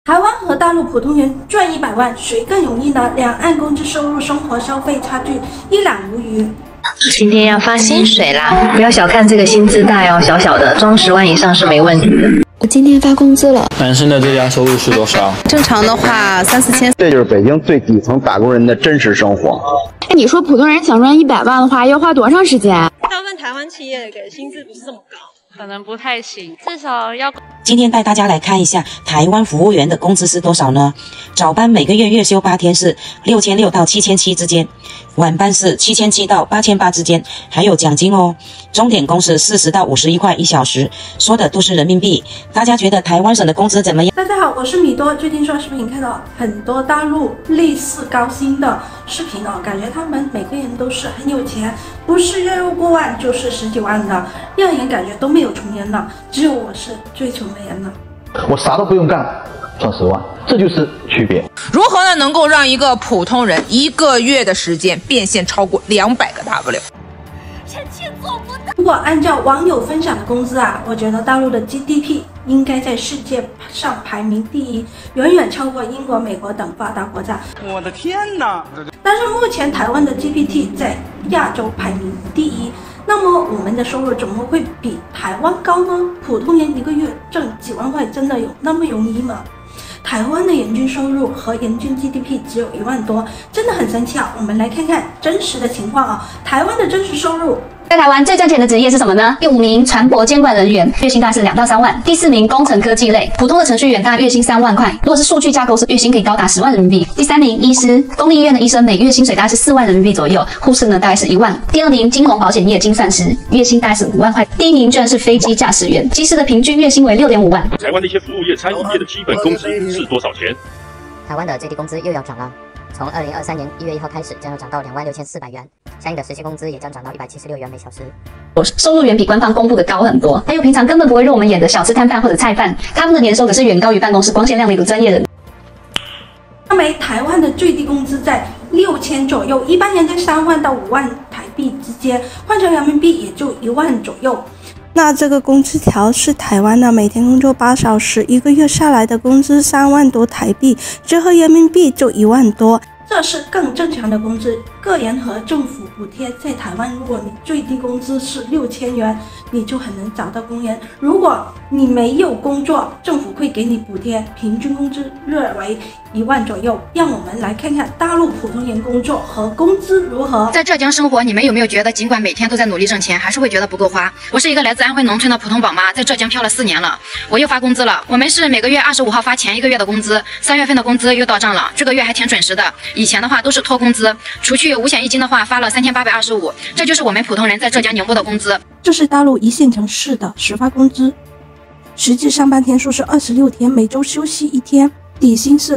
台湾和大陆普通人赚100万，谁更容易呢？两岸工资收入、生活消费差距一览无余。 今天要发薪水啦，不要小看这个薪资袋哦，小小的，装10万以上是没问题的。 我今天发工资了。 男生的最佳收入是多少？ 正常的话3、4千。 这就是北京最底层打工人的真实生活。 你说普通人想赚100万的话，要花多长时间？ 大部分台湾企业给薪资不是这么高，可能不太行，至少要。 今天带大家来看一下台湾服务员的工资是多少呢？早班每个月月休8天是6600到7700之间，晚班是7700到8800之间，还有奖金哦。钟点工是40到51块1小时，说的都是人民币。大家觉得台湾省的工资怎么样？ 大家好，我是米多。最近刷视频看到很多大陆类似高薪的视频哦，感觉他们每个人都是很有钱，不是月入过万就是10几万的，让人感觉都没有穷人了，只有我是最穷的人了。 我啥都不用干，赚10万，这就是区别。 如何呢？能够让一个普通人1个月的时间变现超过200个 W？ 臣妾做不到。 如果按照网友分享的工资啊，我觉得大陆的 GDP 应该在世界上排名第1，远远超过英国、美国等发达国家。 我的天哪！ 但是目前台湾的 GPT 在亚洲排名第1。那么我们的收入怎么会比台湾高呢？普通人1个月挣几万块，真的有那么容易吗？台湾的人均收入和人均 GDP 只有1万多，真的很神奇啊！我们来看看真实的情况啊。台湾的真实收入。 在台湾最赚钱的职业是什么呢？第5名船舶监管人员，月薪大概是2到3万。第4名工程科技类，普通的程序员大概月薪3万块，如果是数据架构师，月薪可以高达10万人民币。第3名医师，公立医院的医生每月薪水大概是4万人民币左右，护士呢大概是1万。第2名金融保险业精算师，月薪大概是5万块。第1名居然是飞机驾驶员，机师的平均月薪为6.5万。 台湾的一些服务业、餐饮业的基本工资是多少钱？ 台湾的最低工资又要涨了。从2023年1月1号开始，将要涨到26400元，相应的实际工资也将涨到176元每小时。 收入远比官方公布的高很多，还有平常根本不会入我们眼的小吃摊贩或者菜贩，他们的年收可是远高于办公室光鲜亮丽的专业人。 认为台湾的最低工资在6000左右，一般人在3万到5万台币之间，换成人民币也就1万左右。那这个工资条是台湾的，每天工作8小时，1个月下来的工资3万多台币，折合人民币就1万多，这是更正常的工资。个人和政府补贴在台湾，如果你最低工资是6000元，你就很能找到工人。如果你没有工作，政府会给你补贴，平均工资略为1万左右。让我们来看看大陆普通人工作和工资如何。 在浙江生活，你们有没有觉得尽管每天都在努力挣钱，还是会觉得不够花？我是一个来自安徽农村的普通宝妈，在浙江漂了4年了，我又发工资了。我们是每个月25号发前1个月的工资，3月份的工资又到账了，这个月还挺准时的。以前的话都是拖工资，除去五险一金的话发了3825，这就是我们普通人在浙江宁波的工资。 这是大陆1线城市的实发工资，实际上班天数是26天，每周休息1天，底薪是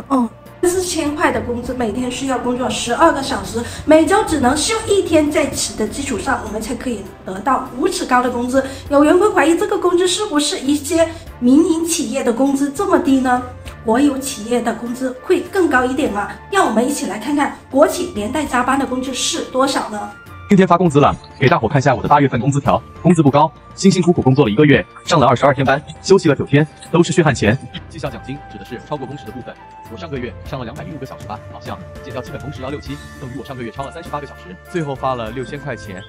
2200，4000块的工资，每天需要工作12个小时，每周只能休1天，在此的基础上，我们才可以得到如此高的工资。有人会怀疑这个工资是不是一些民营企业的工资这么低呢？国有企业的工资会更高一点吗？让我们一起来看看国企连带加班的工资是多少呢？ 今天发工资了，给大伙看下我的8月份工资条。工资不高，辛辛苦苦工作了1个月，上了22天班，休息了9天，都是血汗钱。绩效奖金指的是超过工时的部分。我上个月上了215个小时班，好像减掉基本工时要6、7，等于我上个月超了38个小时，最后发了6000块钱。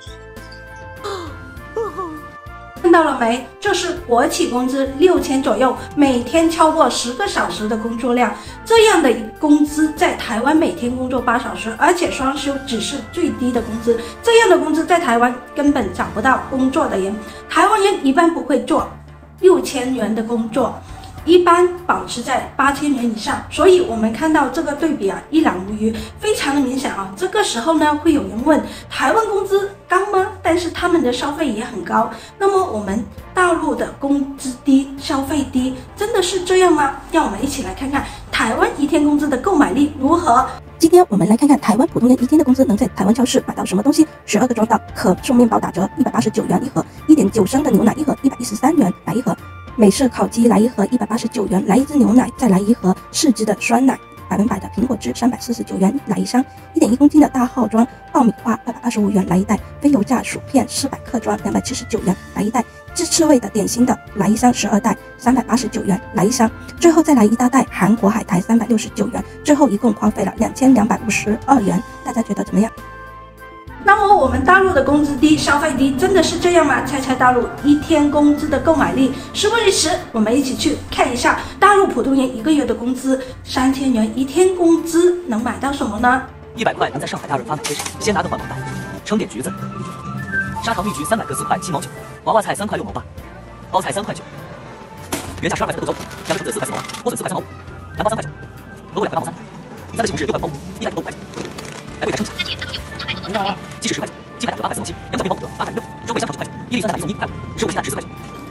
看到了没？这是国企工资6000左右，每天超过10个小时的工作量，这样的工资在台湾每天工作8小时，而且双休只是最低的工资，这样的工资在台湾根本找不到工作的人，台湾人一般不会做6000元的工作，一般保持在8000元以上，所以我们看到这个对比啊，一览无余，非常的明显啊。这个时候呢，会有人问，台湾工资高吗？但是他们的消费也很高，那么我们大陆的工资低，消费低，真的是这样吗？让我们一起来看看台湾1天工资的购买力如何。今天我们来看看台湾普通人1天的工资能在台湾超市买到什么东西。12个装的可颂面包打折，189元1盒；1.9升的牛奶1盒，113元来1盒；美式烤鸡来1盒，189元来1支牛奶，再来1盒4支的酸奶，100%的苹果汁349元来1箱；1.1公斤的大号装爆米花225元来1袋；非油炸薯片400克装279元来1袋自刺猬的典型的来一箱12袋389元来一箱，最后再来一大袋韩国海苔369元，最后一共花费了2252元，大家觉得怎么样？那么我们大陆的工资低，消费低，真的是这样吗？猜猜大陆一天工资的购买力。事不宜迟，我们一起去看一下大陆普通人一个月的工资，3000元一天工资能买到什么呢 ？100块能在上海大润发买些什么？鲜拿顿环保袋，称点橘子，砂糖蜜橘300克4块7毛9，娃娃菜3块6毛8，包菜3块9，原价12块钱的豆角，两个橙子4块4毛2，莴笋4块3毛5，南瓜3块9，萝卜2块8毛3，3个西红柿6块8毛5，1袋豆5块9，来柜台称价。鸡翅10块9，鸡排打折8块4毛7，羊角面包5个8块6，肉桂香肠9块9，伊利酸奶1送1块5，15鸡蛋14块9，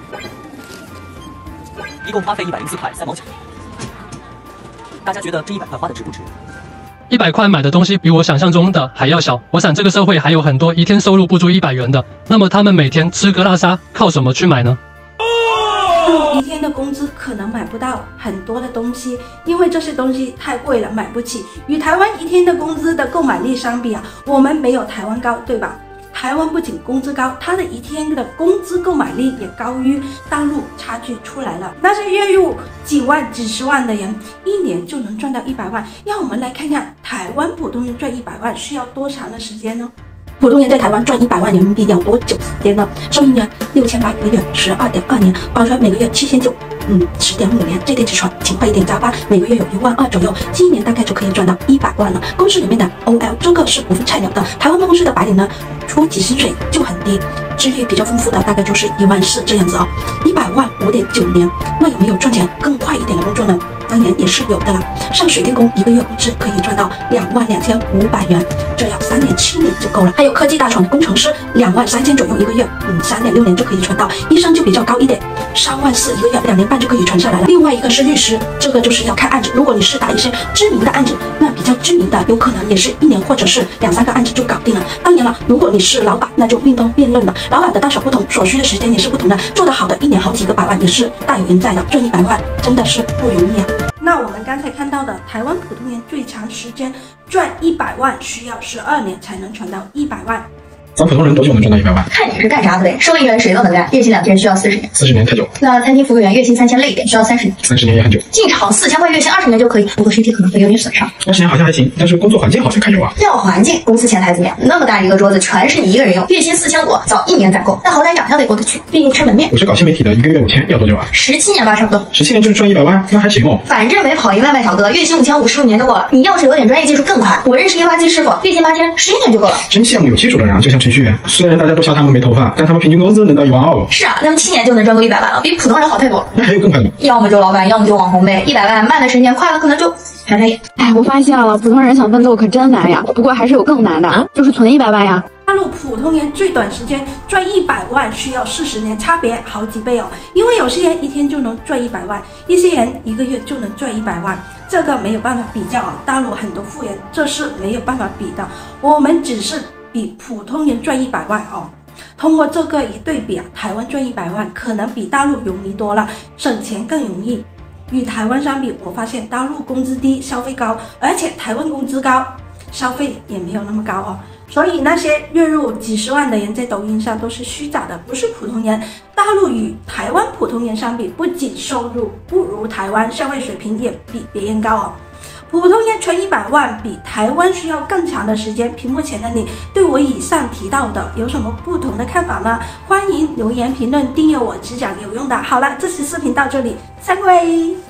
一共花费104块3毛9。大家觉得这100块花的值不值 ？100块买的东西比我想象中的还要小。我想这个社会还有很多一天收入不足100元的，那么他们每天吃喝拉撒靠什么去买呢？ 一天的工资可能买不到很多的东西，因为这些东西太贵了，买不起。与台湾一天的工资的购买力相比啊，我们没有台湾高，对吧？台湾不仅工资高，它的一天的工资购买力也高于大陆，差距出来了。那些月入几万、几十万的人，一年就能赚到100万。让我们来看看台湾普通人赚100万需要多长的时间呢？普通人在台湾赚100万人民币要多久时间呢？受益年6800一个月，12.2年，包赚每个月7900。10.5年，这点起床，勤快一点加班，每个月有12000左右，这一年大概就可以赚到100万了。公司里面的 OL 这个是不分菜鸟的，台湾办公室的白领呢，初级薪水就很低，资历比较丰富的大概就是14000这样子哦。100万5.9年，那有没有赚钱更快一点的工作呢？当然也是有的啦。上水电工一个月工资可以赚到22500元，这要3年7年就够了。还有科技大厂的工程师23000左右一个月，3.6年就可以存到。医生就比较高一点，34000一个月，2年半就可以存下来了。另外一个是律师，这个就是要看案子，如果你是打一些知名的案子，那比较知名的有可能也是1年或者是2-3个案子就搞定了。当然了，如果你是老板，那就另当别论了。老板的大小不同，所需的时间也是不同的，做得好的1年好几个百万也是大有人在的。赚100万真的是不容易啊。那我们刚才看到的台湾普通人最长时间赚100万需要12年才能赚到100万。 咱普通人多久能赚到100万？ 看你是干啥的呗。收银员谁都能干，月薪2天需要40年。 40年太久。 那餐厅服务员月薪3000累一点需要30年。 30年也很久。 进厂4000块，月薪20年就可以，不过身体可能会有点损伤。 20年好像还行，但是工作环境好像看有啊。 要环境，公司前台怎么样？那么大一个桌子全是你一个人用，月薪4000多，早1年攒够。但好歹养家得过得去，毕竟吃门面。 我是搞新媒体的，一个月5000，要多久啊 ？17年吧，差不多。 17年就赚100万，那还行哦。 反正没跑赢外卖小哥，月薪5000，55年就够了。你要是有点专业技术更快，我认识研发机师傅，月薪8000，11年就够了。 真羡慕有技术的人啊，就像程序员，虽然大家都笑他们没头发，但他们平均工资能到12000。 是啊，那么7年就能赚够100万了，比普通人好太多了。 那还有更快的吗？ 要么就老板，要么就网红呗。100万慢了10年，快了可能就眨眨眼。 哎，我发现了，普通人想奋斗可真难呀。不过还是有更难的，就是存100万呀。 大陆普通人最短时间赚100万需要40年，差别好几倍哦。因为有些人一天就能赚100万，一些人一个月就能赚100万，这个没有办法比较啊。大陆很多富人这是没有办法比的，我们只是比普通人赚100万哦。通过这个一对比啊，台湾赚100万可能比大陆容易多了，省钱更容易。与台湾相比，我发现大陆工资低，消费高，而且台湾工资高，消费也没有那么高哦。所以那些月入几十万的人在抖音上都是虚假的，不是普通人。大陆与台湾普通人相比，不仅收入不如台湾，消费水平也比别人高哦。普通人存100万比台湾需要更长的时间。屏幕前的你对我以上提到的有什么不同的看法呢？欢迎留言评论，订阅我，只讲有用的。好了，这期视频到这里，散会。